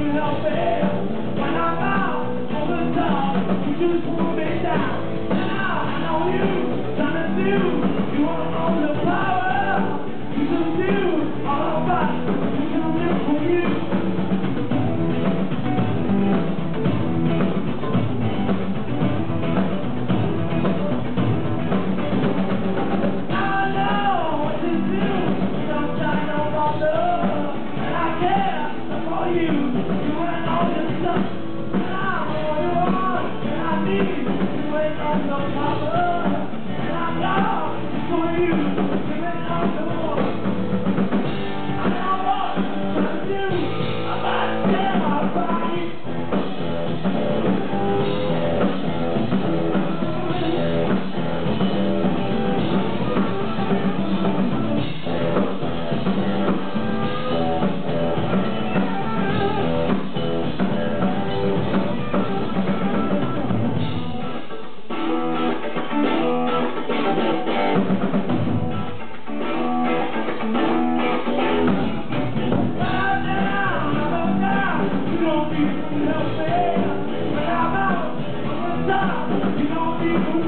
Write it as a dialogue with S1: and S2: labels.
S1: help me. When I'm out on the top, you just pull me down. Now I know you trying to do. You want to own the power. You just do all about. You can live for you. I know what to do. Sometimes I want love, and I care for you. You and all your stuff, and I'm all you want, and I need. You ain't on the power, and I know for you. You ain't on the war. I know what to do. I'm about to tell my body. You don't need